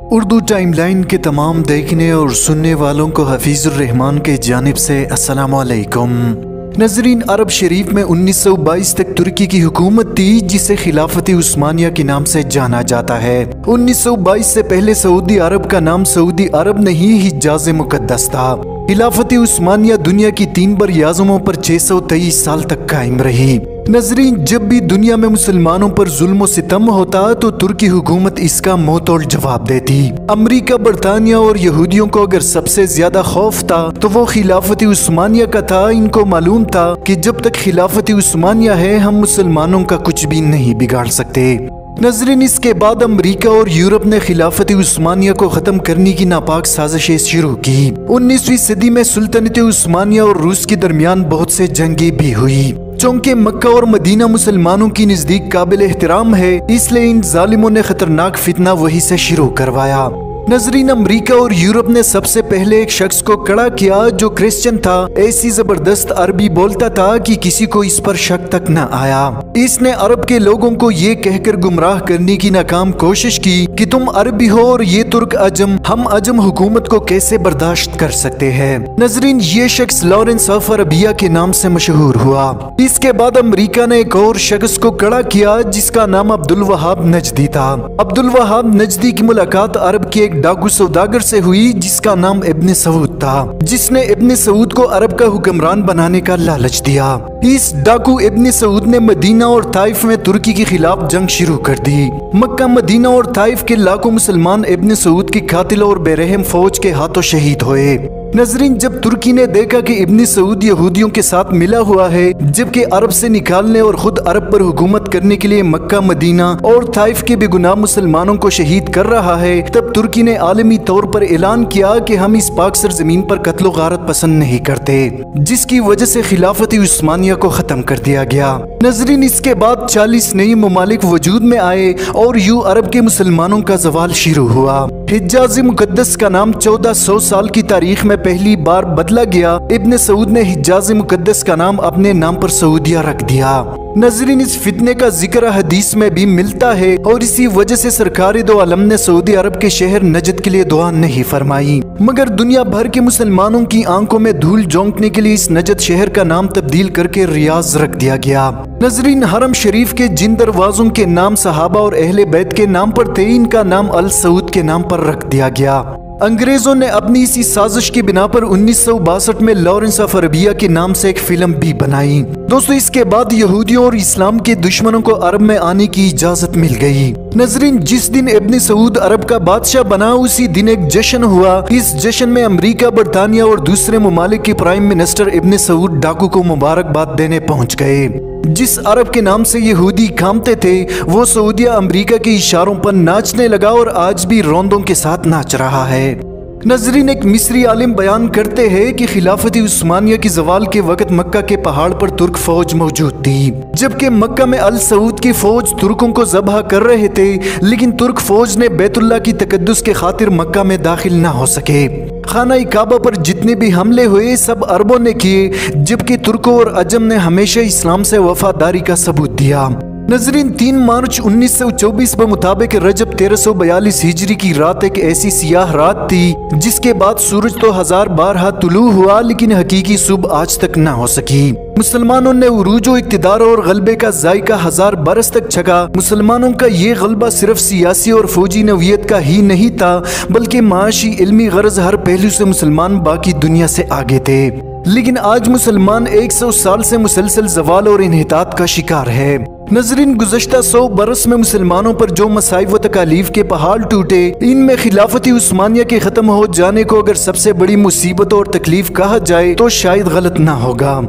Urdu time line کے تمام دیکھنے اور سننے والوں کو حفیظ الرحمان کے جانب سے السلام علیکم۔ ناظرین، عرب شریف میں 1922 تک ترکی کی حکومت تھی جسے خلافت عثمانیہ کے نام سے جانا جاتا ہے۔ 1922 سے پہلے سعودی عرب کا نام سعودی عرب نہیں حجاز مقدس تھا۔ خلافت عثمانیہ دنیا کی 3 بر اعظموں پر 623 سال تک قائم رہی۔ ناظرین، جب بھی دنیا میں مسلمانوں پر ظلم و ستم ہوتا تو ترکی حکومت اس کا منہ توڑ جواب دیتی۔ امریکہ، برطانیہ اور یہودیوں کو اگر سب سے زیادہ خوف تھا تو وہ خلافت عثمانیہ کا تھا۔ ان کو معلوم تھا کہ جب تک خلافت عثمانیہ ہے ہم مسلمانوں کا کچھ بھی نہیں بگاڑ سکتے۔ ناظرین، اس کے بعد امریکہ اور یورپ نے خلافت عثمانیہ کو ختم کرنے کی ناپاک سازشیں شروع کی۔ 19ویں صدی میں سلطنت عثمانیہ اور روس کے درمیان بہت سے جنگیں بھی ہوئی۔ چونکہ مکہ اور مدینہ مسلمانوں کی نزدیک قابل احترام ہے، اس لیے ان ظالموں نے خطرناک فتنہ وہی سے شروع کروایا۔ ناظرین، امریکہ اور یورپ نے سب سے پہلے ایک شخص کو کڑا کیا جو کرسچن تھا۔ ایسی زبردست عربی بولتا تھا کہ کسی کو اس پر شک تک نہ آیا۔ اس نے عرب کے لوگوں کو یہ کہہ کر گمراہ کرنے کی ناکام کوشش کی کہ تم عربی ہو اور یہ ترک عجم، ہم عجم حکومت کو کیسے برداشت کر سکتے ہیں۔ ناظرین، یہ شخص لارنس آف عربیہ کے نام سے مشہور ہوا۔ اس کے بعد امریکہ نے ایک اور شخص کو کڑا کیا جس کا نام عبدالوہاب نجدی تھا۔ عبدالوہاب نجدی کی ملاقات عرب کے ایک ڈاکو سوداگر سے ہوئی جس کا نام ابن سعود تھا، جس نے ابن سعود کو عرب کا حکمران بنانے کا لالچ دیا۔ اس ڈاکو ابن سعود نے مدینہ اور طائف میں ترکی کے خلاف جنگ شروع کر دی۔ مکہ، مدینہ اور طائف کے لاکھوں مسلمان ابن سعود کی قاتل اور بے رحم فوج کے ہاتھوں شہید ہوئے۔ ناظرین، جب ترکی نے دیکھا کہ ابن سعود یہودیوں کے ساتھ ملا ہوا ہے جبکہ عرب سے نکالنے اور خود عرب پر حکومت کرنے کے لیے مکہ، مدینہ اور طائف کے بے گناہ مسلمانوں کو شہید کر رہا ہے، تب ترکی نے عالمی طور پر اعلان کیا کہ ہم اس پاک سرزمین پر قتل و غارت پسند نہیں کرتے، جس کی وجہ سے خلافت عثمانیہ کو ختم کر دیا گیا۔ ناظرین، اس کے بعد 40 نئے ممالک وجود میں آئے اور یوں عرب کے مسلمانوں کا زوال شروع ہوا۔ حجاز مقدس کا نام 1400 سال کی تاریخ میں پہلی بار بدلا گیا۔ ابن سعود نے حجاز مقدس کا نام اپنے نام پر سعودیہ رکھ دیا۔ ناظرین، اس فتنے کا ذکر حدیث میں بھی ملتا ہے اور اسی وجہ سے سرکار دو عالم نے سعودی عرب کے شہر نجد کے لیے دعا نہیں فرمائی، مگر دنیا بھر کے مسلمانوں کی آنکھوں میں دھول جھونکنے کے لیے اس نجد شہر کا نام تبدیل کر کے ریاض رکھ دیا گیا۔ ناظرین، حرم شریف کے جن دروازوں کے نام صحابہ اور اہل بیت کے نام پر تھے، ان کا نام السعود کے نام پر رکھ دیا گیا۔ انگریزوں نے اپنی اسی سازش کی بنا پر 1962 میں لارنس آف عربیہ کے نام سے ایک فلم بھی بنائی۔ دوستو، اس کے بعد یہودیوں اور اسلام کے دشمنوں کو عرب میں آنے کی اجازت مل گئی۔ ناظرین، جس دن ابن سعود عرب کا بادشاہ بنا اسی دن ایک جشن ہوا۔ اس جشن میں امریکہ، برطانیہ اور دوسرے ممالک کے پرائم منسٹر ابن سعود ڈاکو کو مبارکباد دینے پہنچ گئے۔ جس عرب کے نام سے یہودی کامتے تھے وہ سعودیہ امریکہ کے اشاروں پر ناچنے لگا اور آج بھی روندوں کے ساتھ ناچ رہا ہے۔ ناظرین، ایک مصری عالم بیان کرتے ہیں کہ خلافت عثمانیہ کی زوال کے وقت مکہ کے پہاڑ پر ترک فوج موجود تھی، جبکہ مکہ میں السعود کی فوج ترکوں کو ذبح کر رہے تھے، لیکن ترک فوج نے بیت اللہ کی تقدس کے خاطر مکہ میں داخل نہ ہو سکے۔ خانہ کعبہ پر جتنے بھی حملے ہوئے سب عربوں نے کیے، جبکہ ترکوں اور عجم نے ہمیشہ اسلام سے وفاداری کا ثبوت دیا۔ ناظرین، 3 مارچ 1924 بمطابق رجب 1342 ہجری کی رات ایک ایسی سیاہ رات تھی جس کے بعد سورج تو 1000 بارہا طلوع ہوا لیکن حقیقی صبح آج تک نہ ہو سکی۔ مسلمانوں نے عروج و اقتدار اور غلبے کا ذائقہ 1000 برس تک چکھا۔ مسلمانوں کا یہ غلبہ صرف سیاسی اور فوجی نوعیت کا ہی نہیں تھا بلکہ معاشی، علمی غرض ہر پہلو سے مسلمان باقی دنیا سے آگے تھے۔ لیکن آج مسلمان 100 سال سے مسلسل زوال اور انحطاط کا شکار ہے۔ ناظرین، گزشتہ 100 برس میں مسلمانوں پر جو مصائب و تکالیف کے پہاڑ ٹوٹے، ان میں خلافت عثمانیہ کے ختم ہو جانے کو اگر سب سے بڑی مصیبت اور تکلیف کہا جائے تو شاید غلط نہ ہوگا۔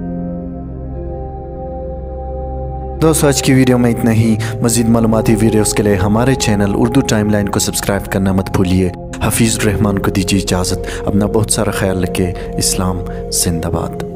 دوستو، آج کی ویڈیو میں اتنا ہی۔ مزید معلوماتی ویڈیوز کے لیے ہمارے چینل اردو ٹائم لائن کو سبسکرائب کرنا مت بھولیے۔ حفیظ الرحمان کو دیجیے اجازت۔ اپنا بہت سارا خیال رکھیں۔ اسلام زندہ باد۔